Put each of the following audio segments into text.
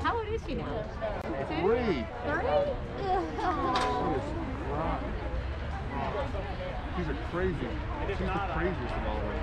How old is she now? 2? 3. 3? She's a crazy. She's the craziest of all of them.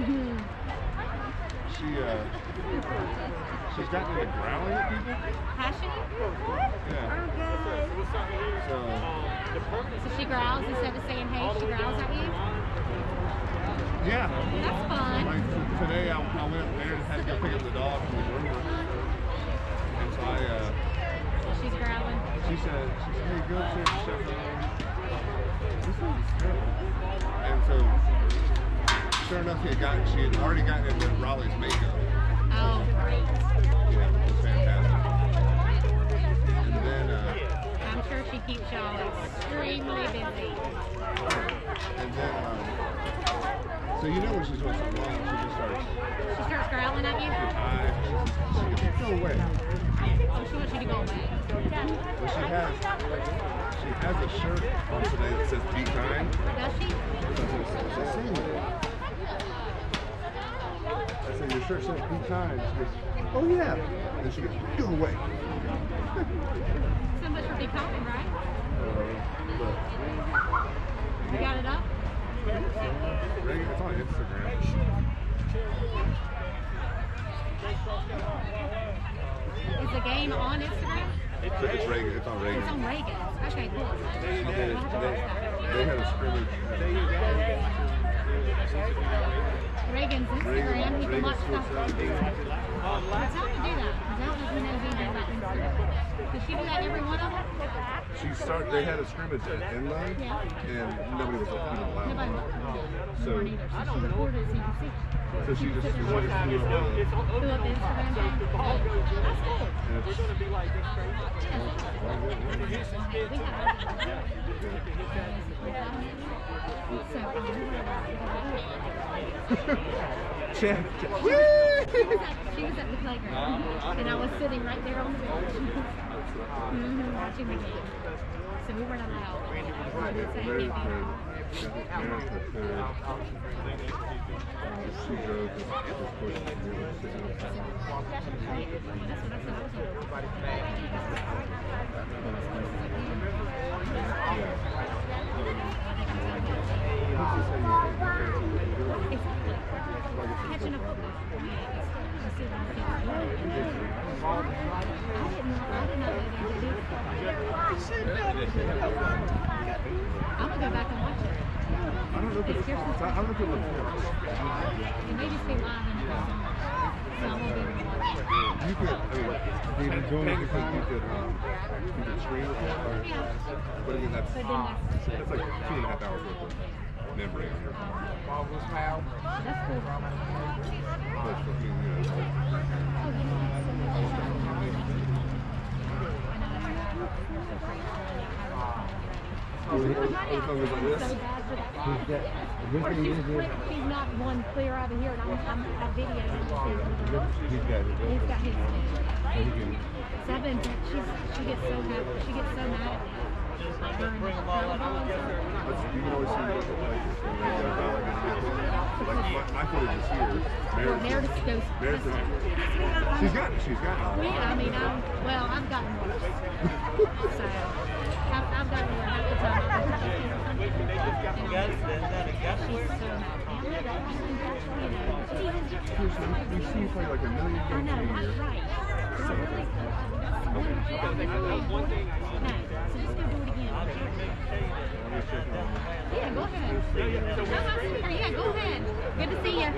She's gotten into growling at people. Has she? Yeah. So she growls instead of saying hey, she growls at you? yeah. That's fun. Like today I went up there and had to go pick up the dog from the groomer. And so she's growling. She said, hey, go upstairs and shut the door. This lady's terrible. And so sure enough she had already gotten into Raleigh's makeup. Oh, great. Yeah, it was fantastic. And then I'm sure she keeps y'all extremely busy. And then so you know when she's doing something wrong, she starts growling at you? She goes, go away. Oh, she wants you to go away. Well, she has a shirt on today that says be kind. Does she? I said, your shirt says be kind. She goes, oh yeah. And then she goes, go away. So much for be kind, right? You got it up? It's on Instagram. Is the game on Instagram? It's Reagan. It's on Reagan. It's on Reagan. Okay, cool. They had a scrimmage. Reagan's Instagram. You can watch stuff. Tell him to do that. I don't know if he knows anything about Instagram. Does she do that every one of them? They had a scrimmage at Inline, and nobody was allowed. Nobody. So she recorded it so you can see. So she just threw up Instagram page. That's cool. We're going to be like this crazy. She was at the playground, and I was sitting right there on the bench, watching the game. So we weren't allowed. She drove this course to do Catching a football. I'm gonna go back and watch it. I don't know if it looks. It may just be live in the song. So I'm gonna be able to watch it. You could, stream it, but again, that's like 2.5 hours worth of memory on your phone. That's cool. But for me, He's not one clear over here, and I'm videoing him. He's got his. So I've been, she gets so happy. She gets so mad at me. Like her and the you can always see my footage is here. Meredith goes. She's got it. Yeah, I mean, I've gotten worse. So I've gotten worse half the time. You see you play like a million games a year. Right. So just go do it again. Yeah, go ahead. Yeah, go ahead. Good to see you.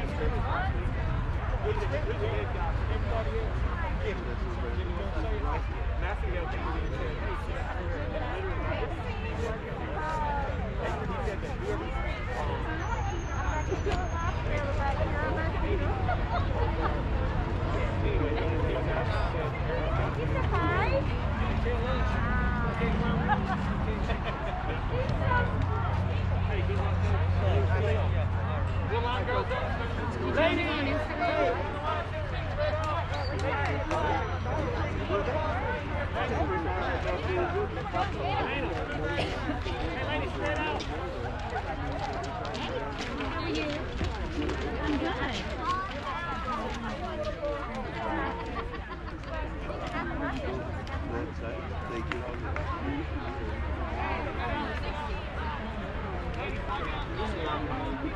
I'm good.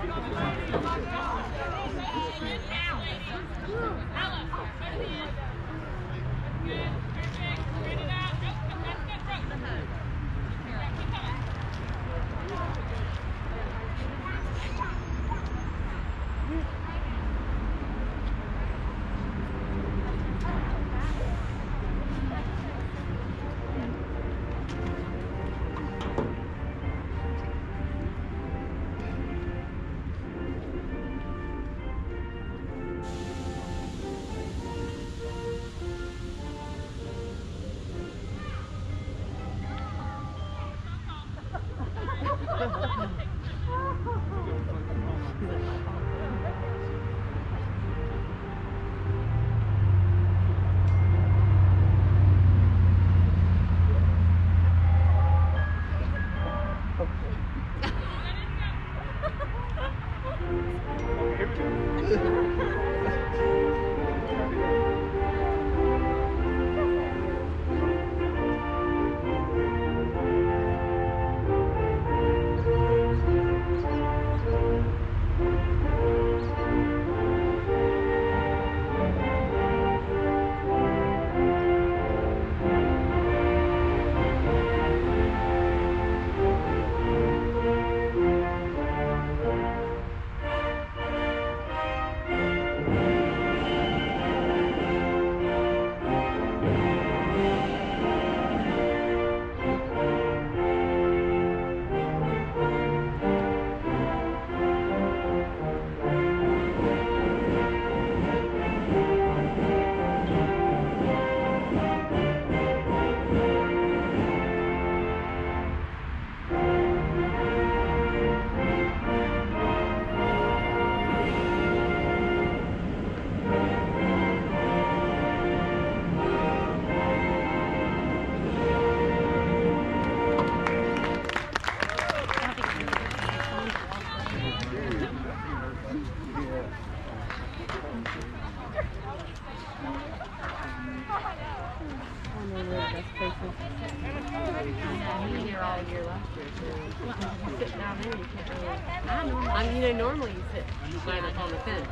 I mean, you know, normally you sit right up on the fence.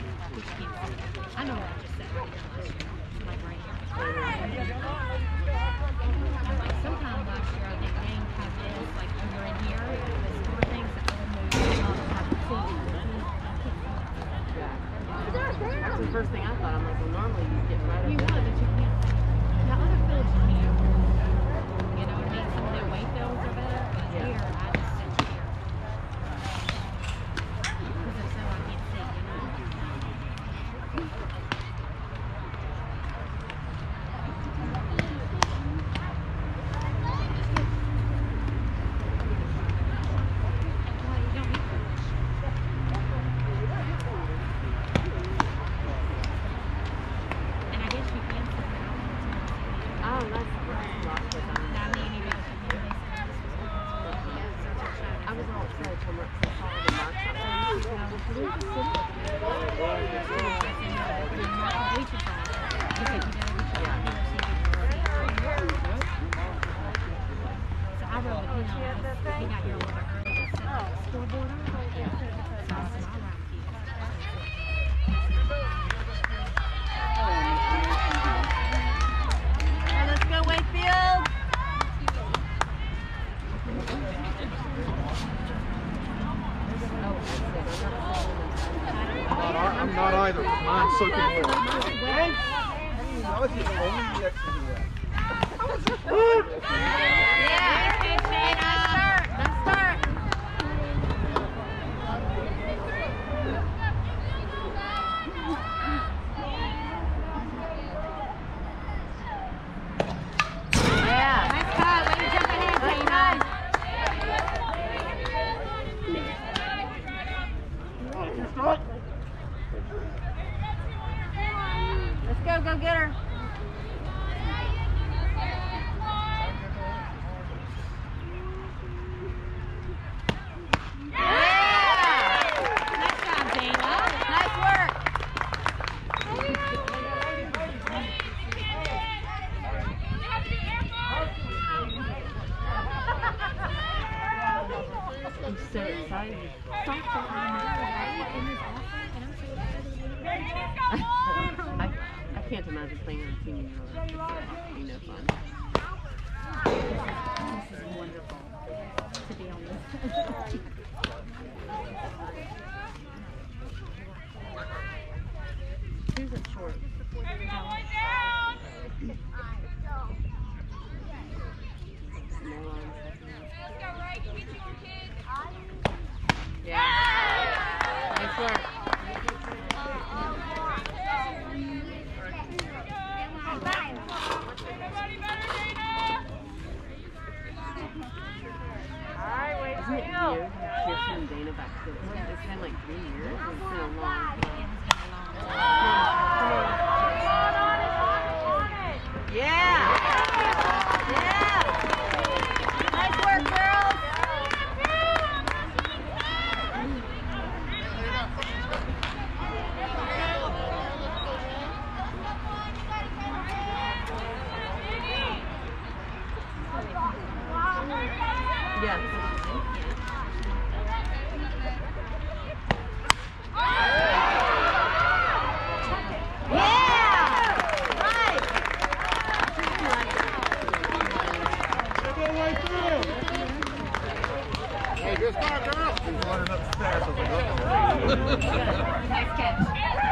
I know I just sat right here last year, like right here. Like sometime last year, I think Dane had this, like when you're in here, the store things that will move That's the first thing I thought. I'm like, well, normally you get right up you there. would, but you can't. Now other fields you can't. You know what I mean? Some of the Wakefields are better, but here, I just sit here. Because if so, I can't see, you know? Well, you don't need to. And I guess you can sit down. Oh, that's lots of time. Now, me and you guys have been I was all excited to look at all the marks up there. Let's go, Wakefield! I'm not either. Mine's soaking wet. I was the only yet to do that. Yeah, good, Shayna. Nice start. Yeah. Nice cut. Way to jump ahead, Shayna. Let's go, go get her. I'm so excited. imagine playing on a team, you know, fun. This is wonderful to be on this. Who's up short? Yeah. Nice work. Isn't it weird? Kirsten and Dana back to it's been like 3 years. It's been a long time. Yeah! Yeah! Nice work, girls! Yeah. Hey, good start, girl. He's running upstairs. I was like, Nice catch.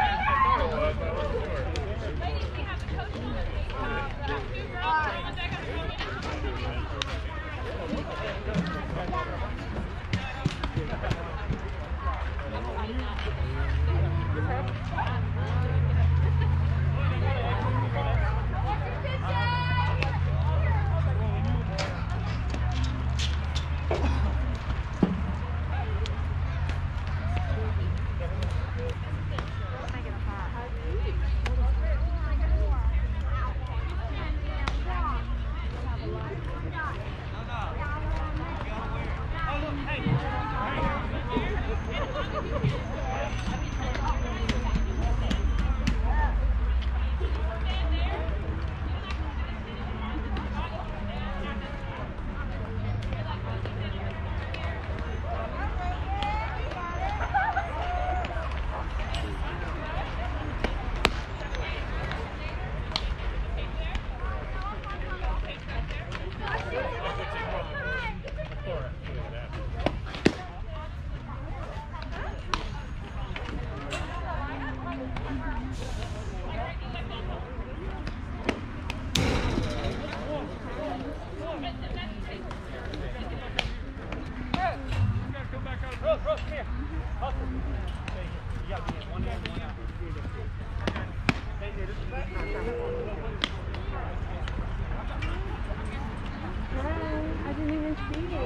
I didn't even see you.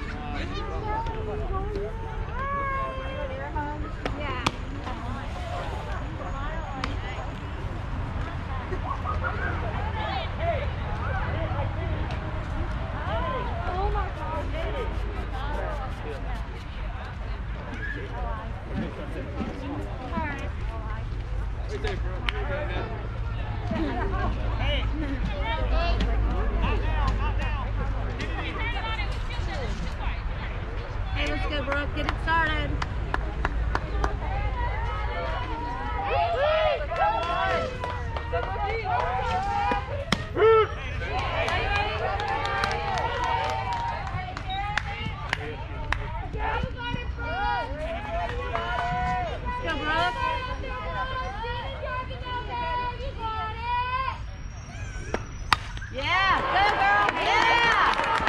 Yeah. Oh my God. Hey, let's go, Brooke. Get it started. Go, Brooke. Yeah, go, girl. Yeah.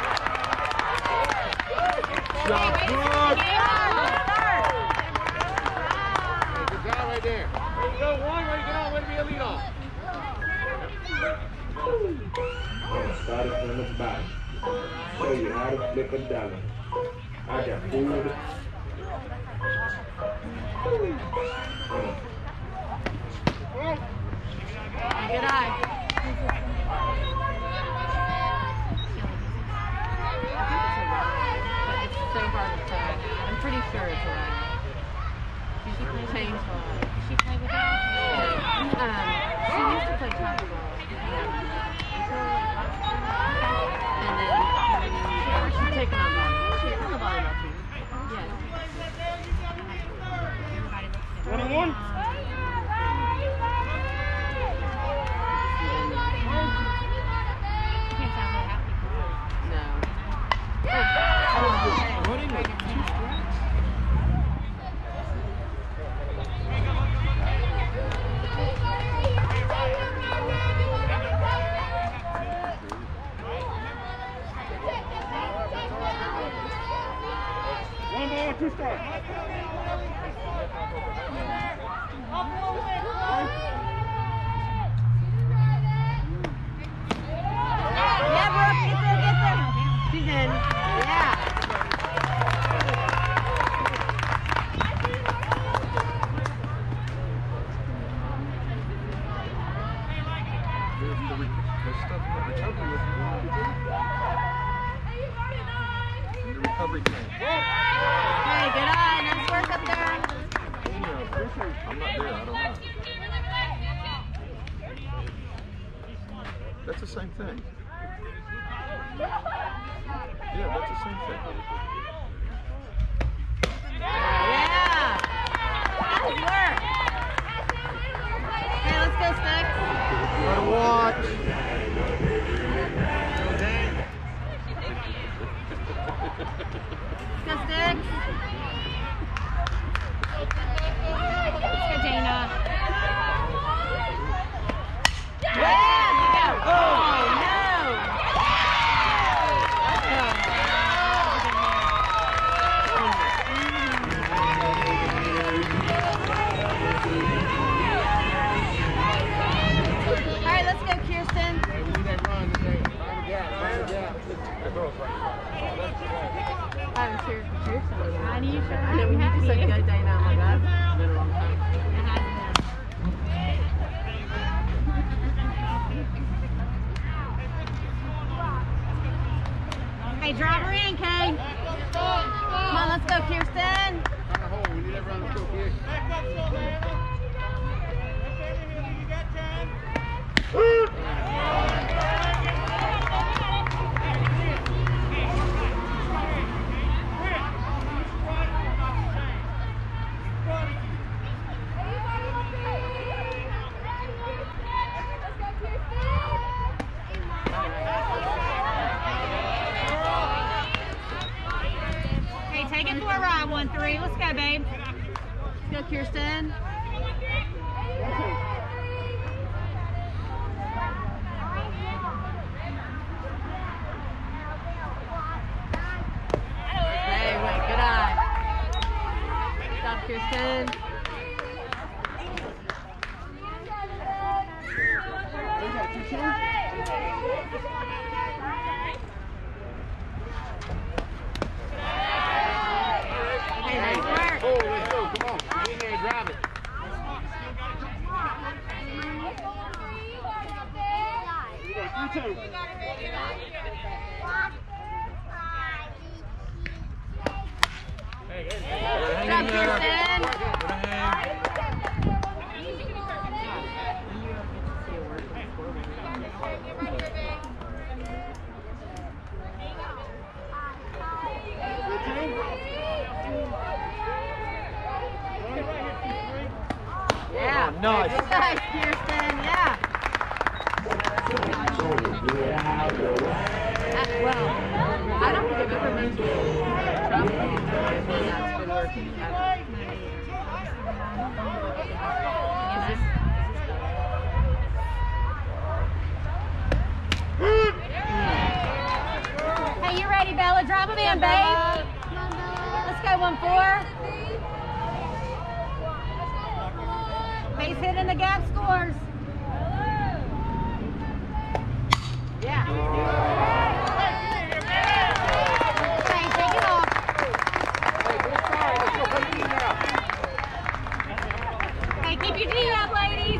Job, Hey, good. Good job right there. Way to go, one. Way to go. Way to be a lead off. Start it from the bottom. Show you how to flip a dollar. I got food. Good eye. It's so hard to tell. I'm pretty sure it's right. She changed a lot. Does she play with us? She used to play volleyball. And then she's taken on volleyball. She's on the volleyball team. Yes. Everybody looks good. 1-1. two start. Yeah, Brooke, get there, get there. She's in. Yeah. The stuff in the recovery was in the recovery tank. Hey, good eye. Nice work up there. I'm not there, I don't know. That's the same thing. Yeah, that's the same thing. Yeah. Nice work. Okay, let's go, Sticks. Gotta watch. Let's go, Sticks. Let's go, Dana. Yeah, there you go. Oh, no. All right, let's go, Kirsten. I'm sure Kirsten. I need you to I know when you just said go, Dana, I'm like, that's been a long time. Hey, drive her in, Kay. Come on, let's go, Kirsten. Hey, take it for a ride, 1-3. Let's go, babe. Let's go, Kirsten. Hey, wait, good eye. Stop, Kirsten. Hey, nice work. Oh, let's go, come on. Get in there and drive it. Good job, Kirsten. Yeah. Oh, nice. Nice, Kirsten. Yeah. Well, I don't think I've ever mentioned travel. That's been working together. Hey, you ready, Bella? Drive them in, babe. Let's go, 1-4. Base hit in the gap scores. Yeah. Hey, take it off. Hey, keep your D up, ladies.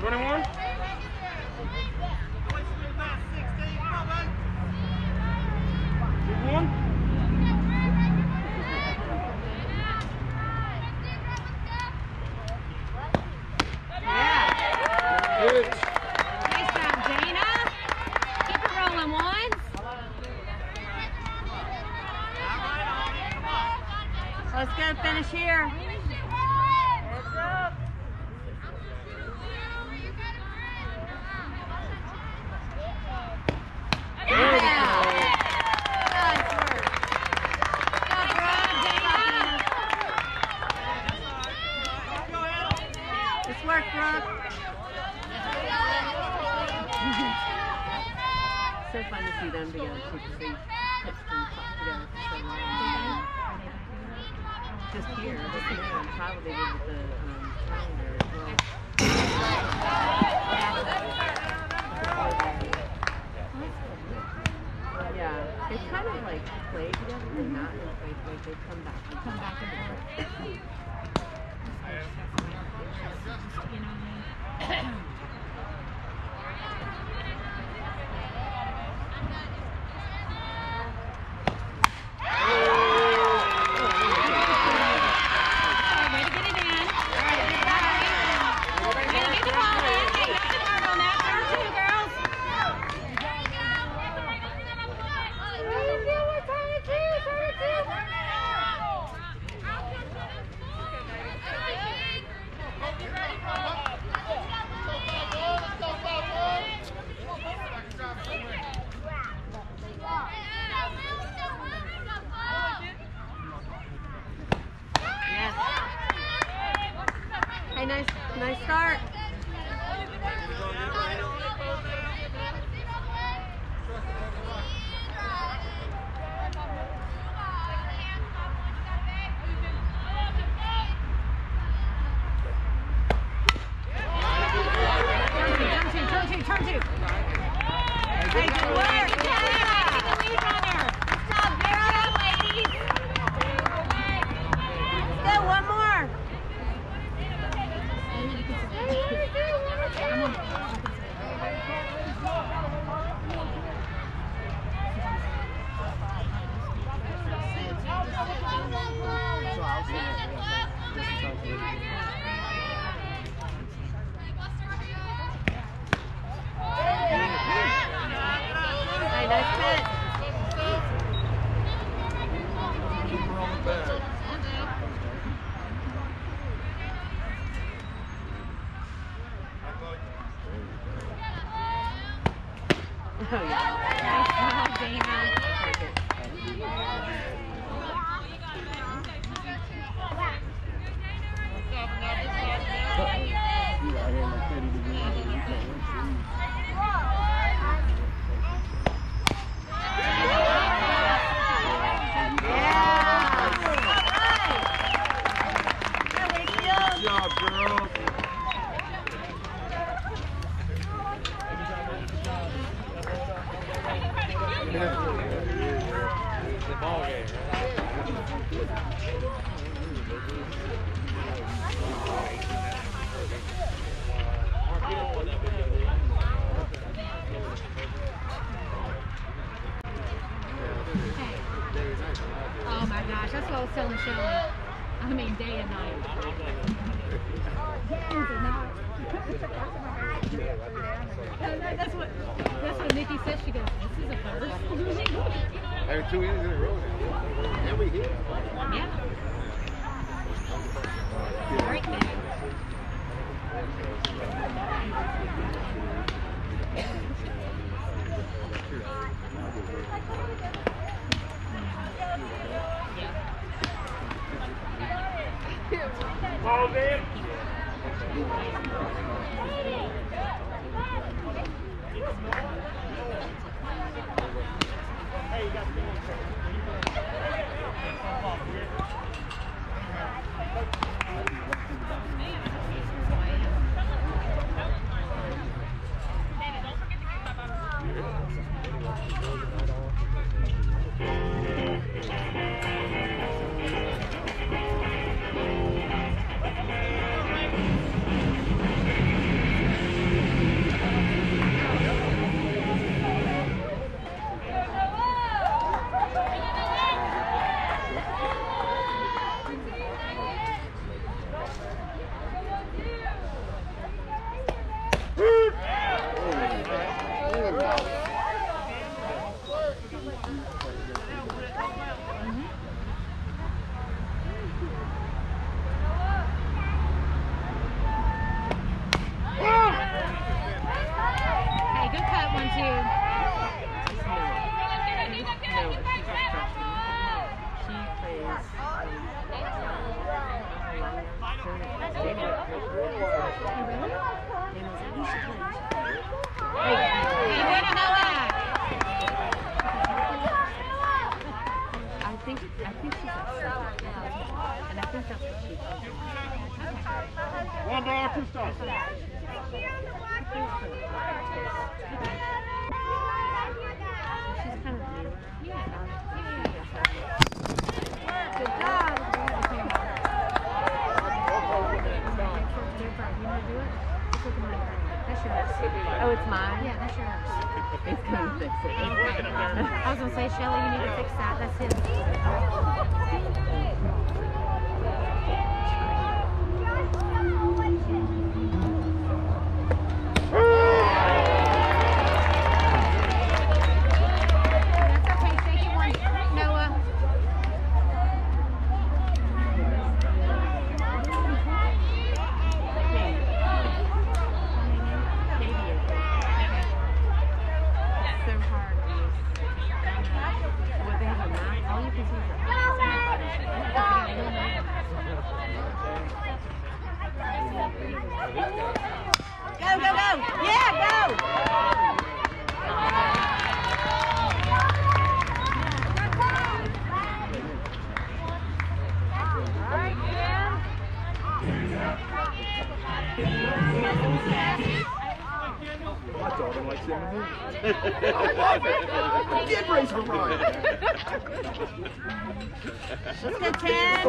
21? Let's go finish here. Nice work, Brooke. So fun to see them together too, because they pitched and talked together for so long. Just here, on travel they did with the calendar as well. Yeah, they kind of like play together, but not in play. They come back and forth. You know what I mean? Hey, nice start. Turn two. Hey, good work. Yeah. Take the lead runner. Stop, Vera, ladies. Let's go, one more. Oh, yeah. Nice job, Dana. Good job, girls. The ball game, Oh my gosh, that's what I was telling Shelly. I mean, day and night. That's what Nikki said. She goes, this is a first. Having 2 innings in a row now. And we hit. Yeah. Great man. Ball's in. Hey, you got Hey, good cut, 1-2. I think she's at 7. And I think that's what she told me. One ball, 2 stars. She's kind of new. Good job. That's yours. Oh, it's mine? Yeah, that's yours. It's going to fix it. I was going to say, Shelly, you need to fix that. That's his. That's okay. Take it one. Noah. So hard. What they have a map, all you can see is Go, go, go. Yeah, go. My daughter likes him. I love it. You did raise her right. Let's go, 10.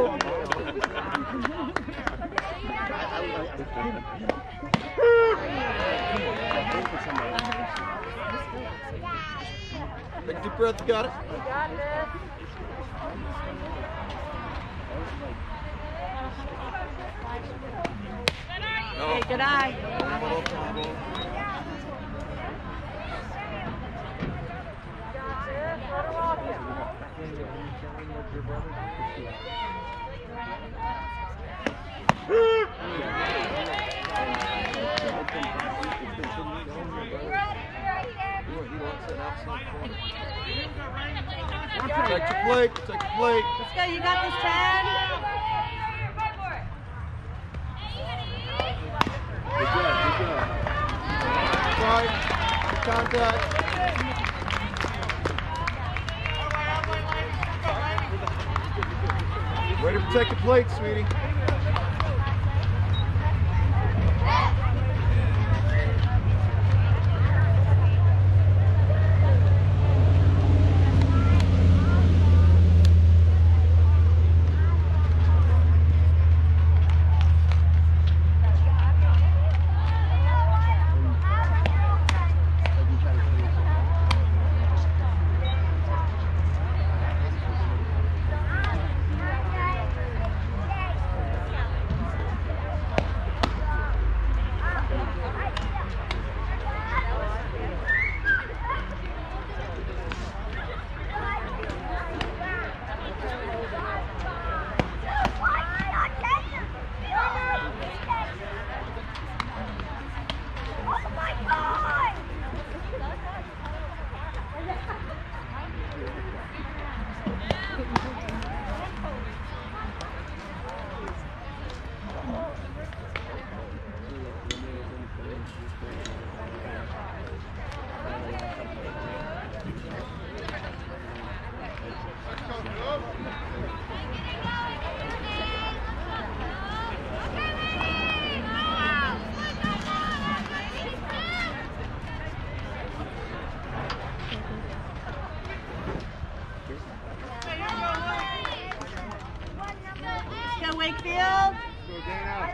Take a deep breath. You got it. Hey, good eye. Protect your plate. Protect your plate. Let's go. You got this, 10. Good job, good job. Right. Good contact. Way to protect your plate, sweetie. Let's go, Wakefield. Go, Dana.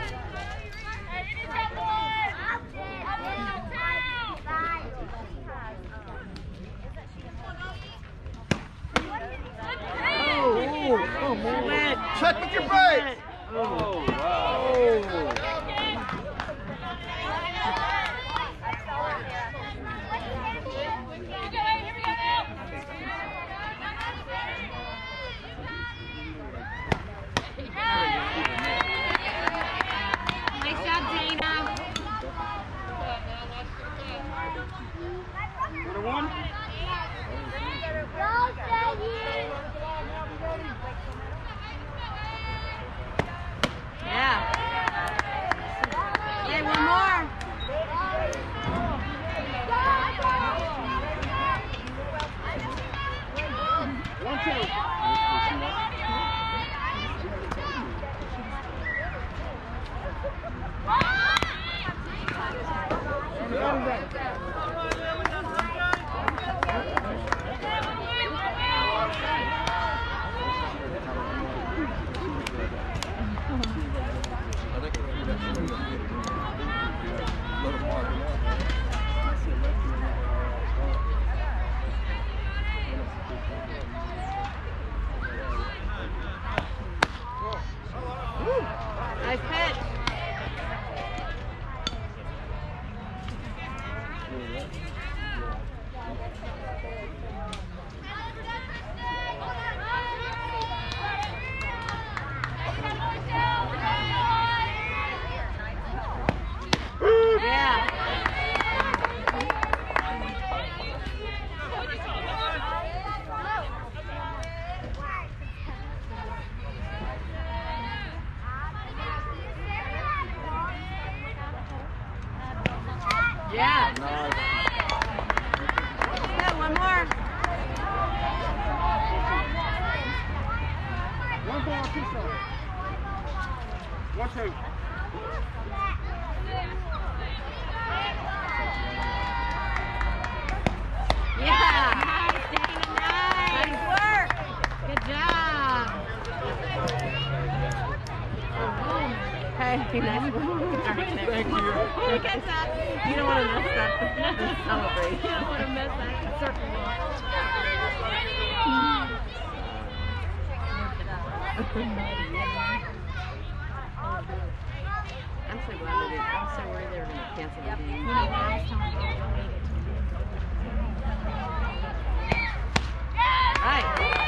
Check with your brakes. Oh, Oh. Nice pitch. Yeah. Yeah. Yeah, one more. One ball, 2 strikes. 1, 2. Yeah. Nice work. Good job. Hey, nice work. Thank you. Look at that. You don't want to mess up the celebration. You don't want to mess that circle up. I'm so glad they did. I was so worried they were going to cancel the game. You know, I was telling you, don't wait it. Right.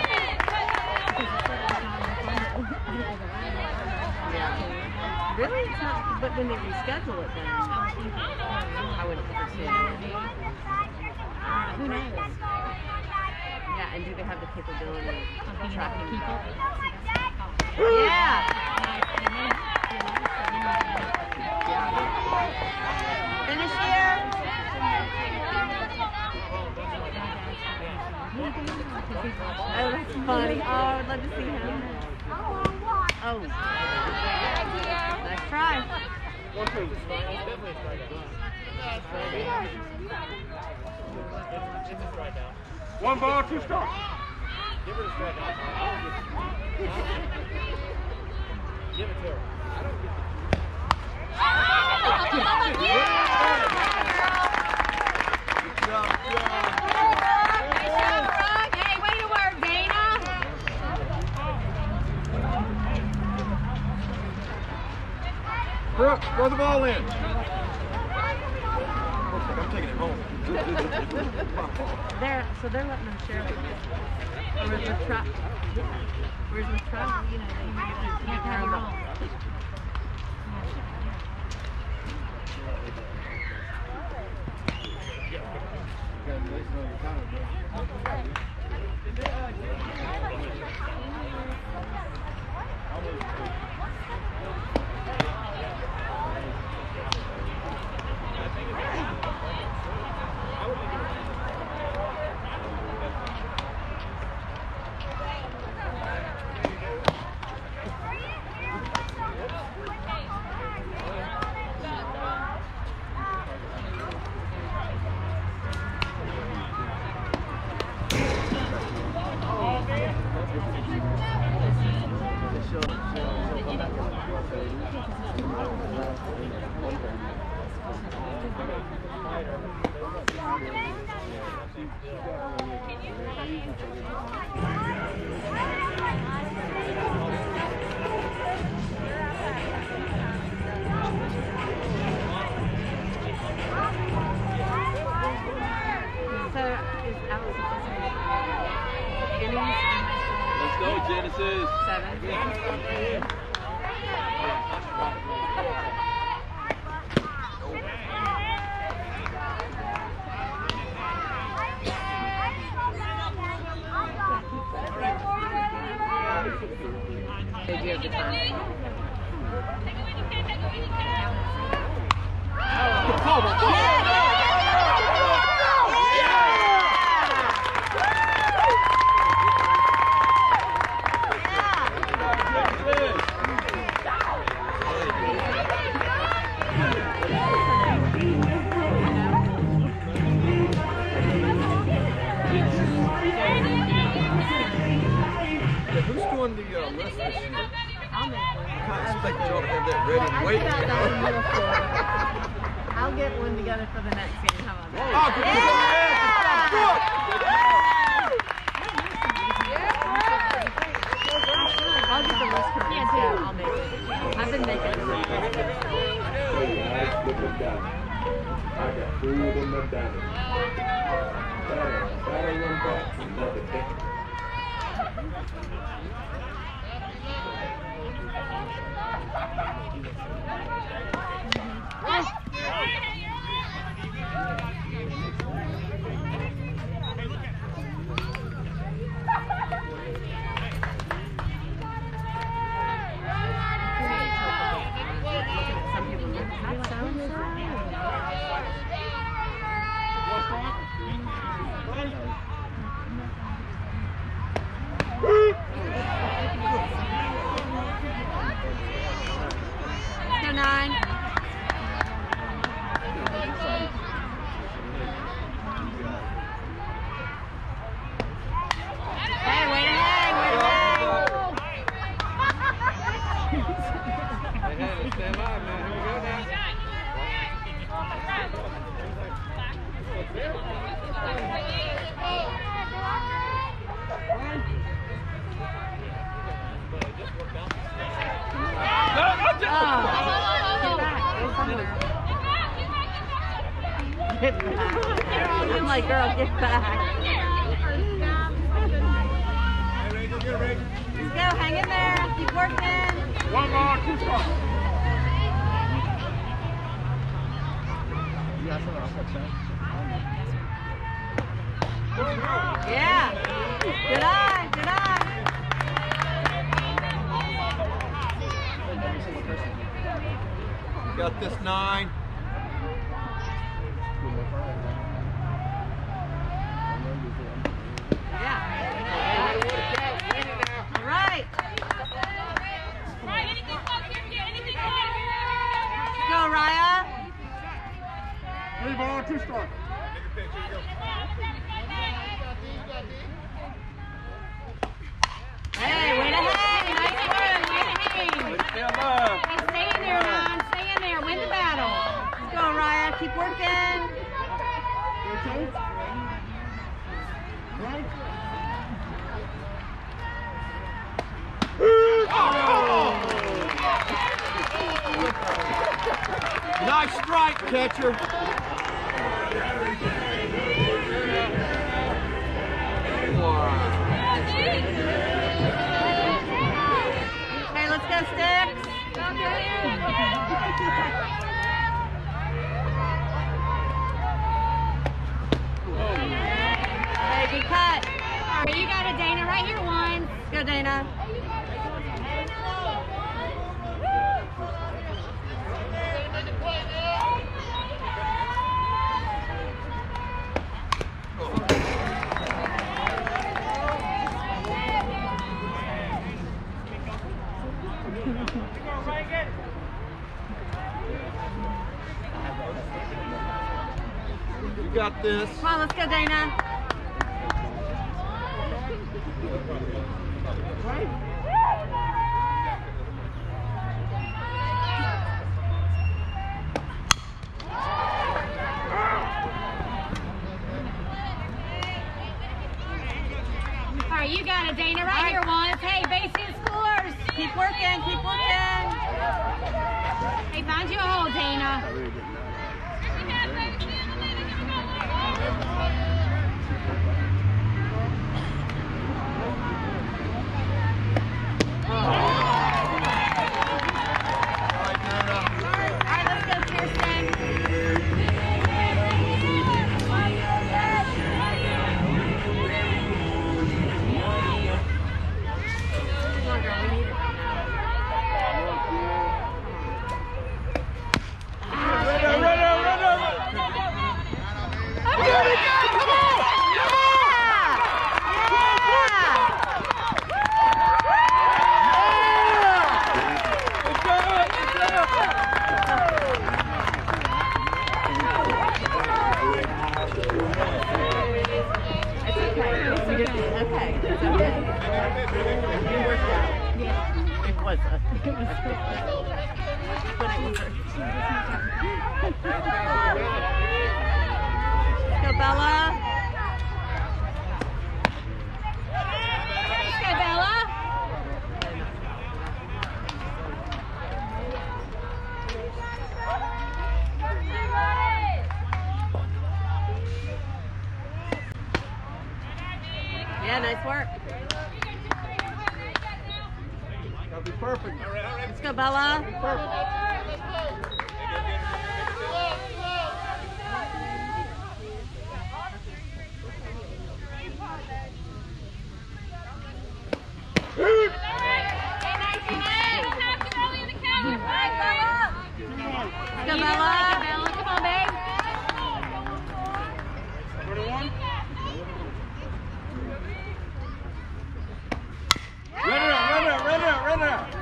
Yeah. Really? It's not, but when they reschedule it then, I wouldn't pursue it. Who knows? Yeah, and do they have the capability of Being tracking people. Yeah. Finish here. Oh, that's funny. Oh, I would love to see him. Oh. Nice try. 1, 2. One ball, 2 strikes. Give her the strike. Give it to her. Hey, way to work, Dana. Brooke, throw the ball in. I'm taking it home. So they're letting them share it. Where's the truck? Where's the truck? You know, you have to have your own. Let's go, Genesis. 7. Did you have the time? For the next game, how about that? Oh, good. I'll get the list from you too. I'll make it. I've been making it. So your eyes flip a dollar. I got food in my dining. Saturday run back, another day. Get back. I'm like, girl, get back. Let's go, hang in there. Keep working. One more, 2 strong. Yeah. Good eye, good eye. Got this 9. Yeah. All right. Go, Raya. 3 ball, 2 strong. Hey, way to hang. Nice work. Way to hang. Hey, stay in there, Ron. Stay in there. Win the battle. Let's go, Raya. Keep working. Nice strike, catcher. Hey, let's go, Sticks. Hey, good cut. All right, you got it, Dana. Right here, 1. Go, Dana. You got this. Come on, let's go, Dana. All right, you got it, Dana. Right here, 1. Hey, basic scores. Keep working, keep working. Hey, find you a hole, Dana. go, Bella. Let's go, Bella. Yeah, nice work. That'll be perfect. Let's go, Bella. Let's go, Bella. Come on, babe. Run her out.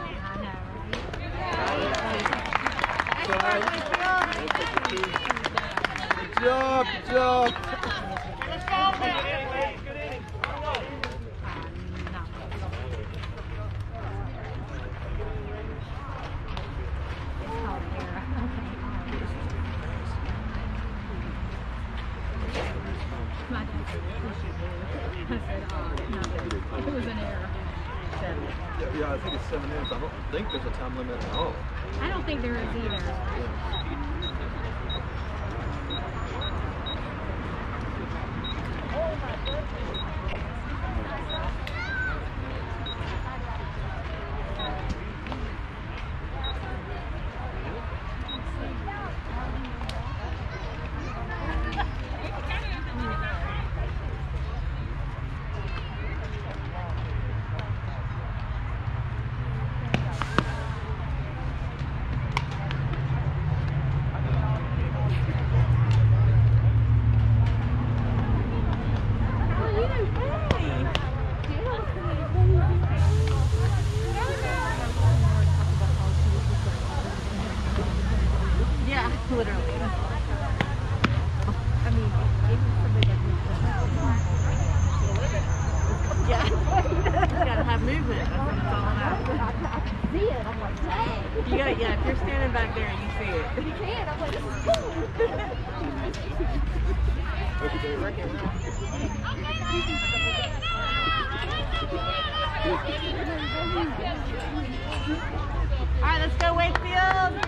Good job, good job. It was an error. Yeah, I think it's 7 minutes. I don't think there's a time limit at all. I don't think there is either. Literally. I mean, even somebody that moves. Yeah. You gotta have movement. That's what it's all about. I can see it. I'm like, dang. You gotta, yeah, if you're standing back there and you see it. You can. I'm like, this is cool. All right, let's go, Wakefield.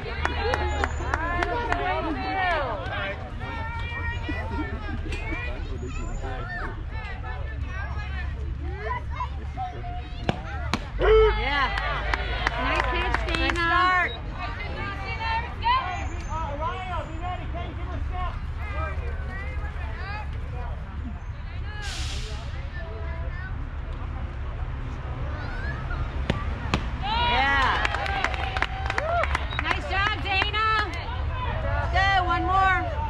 Yeah. Nice catch, Dana. Nice start. Yeah. Nice job, Dana. Go, one more.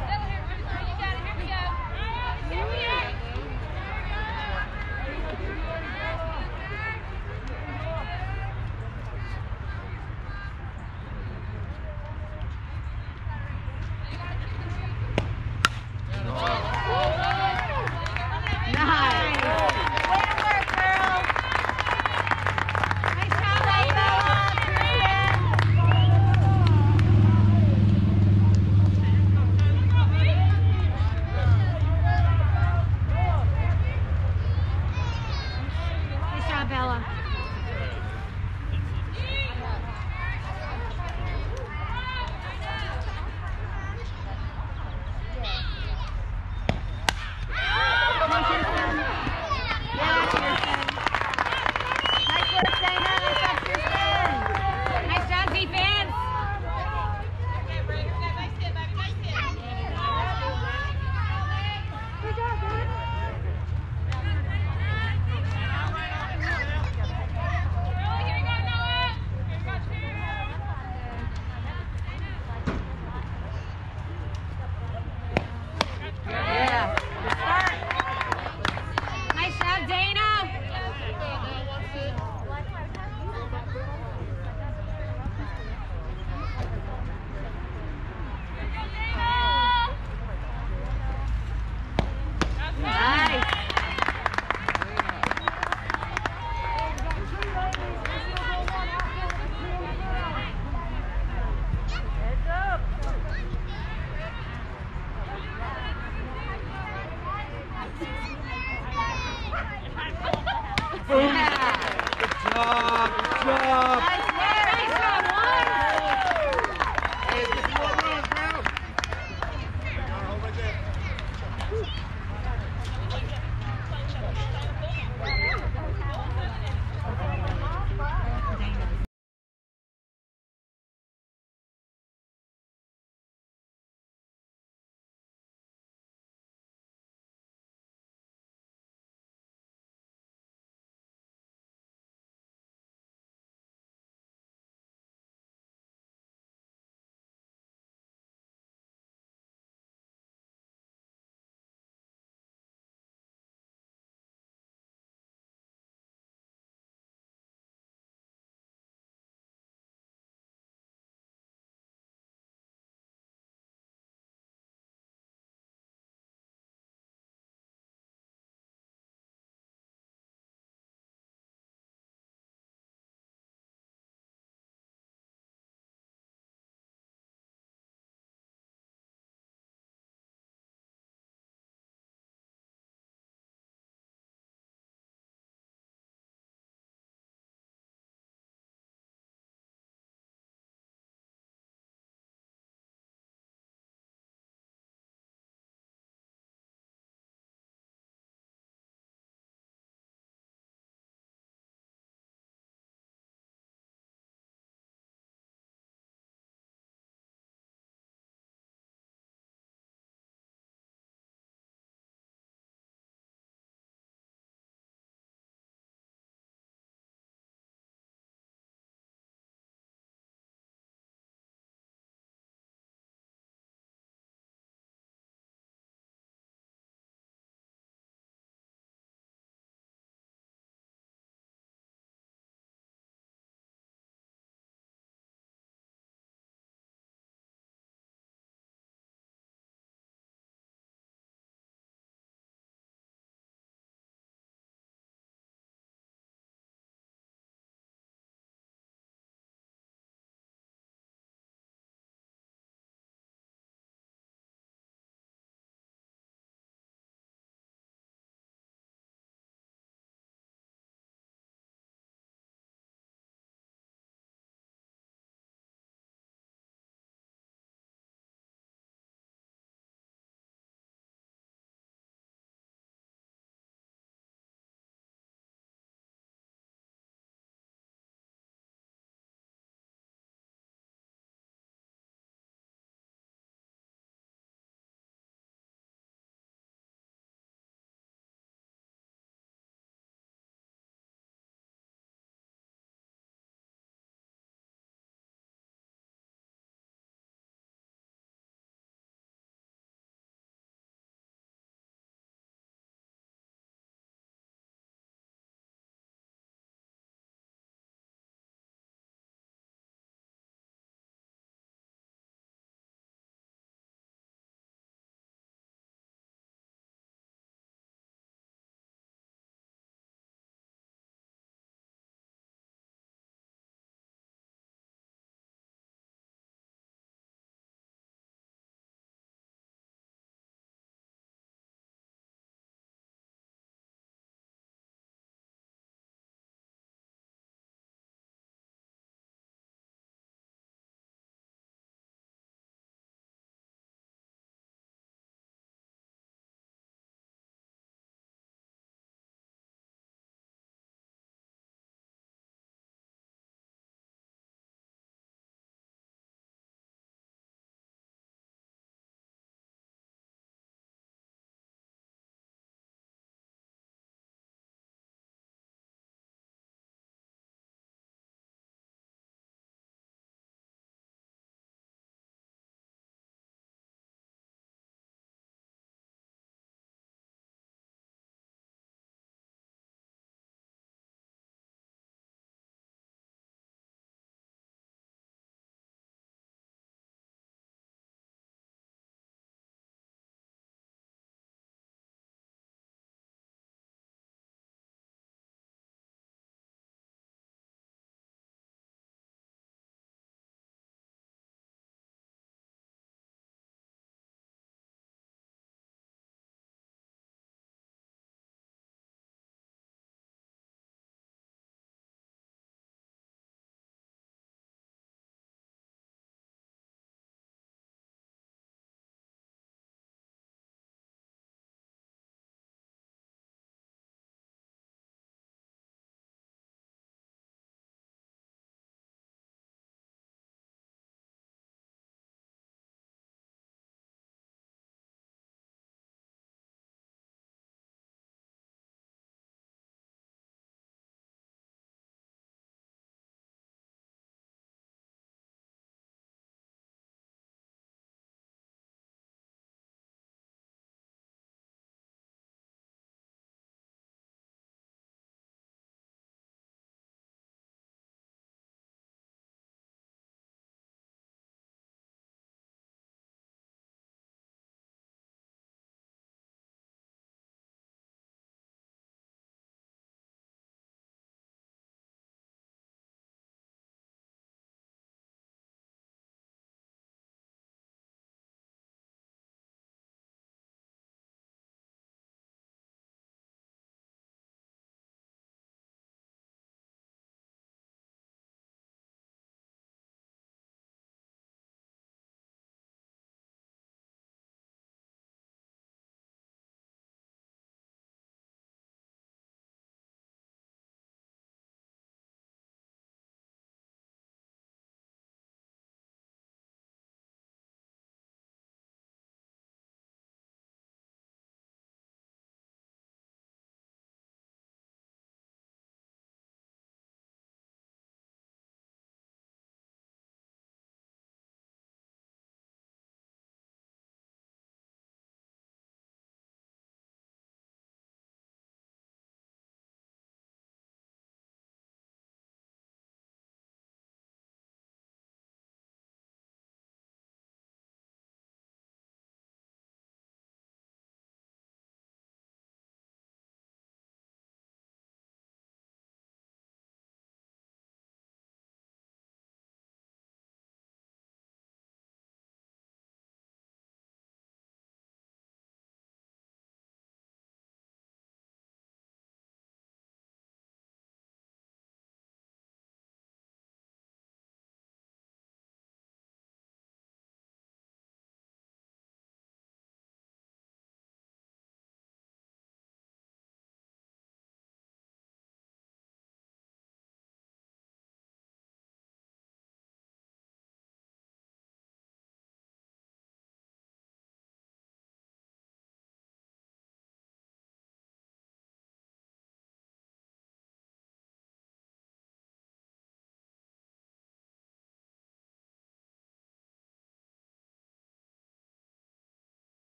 Boom. Good job. Good job.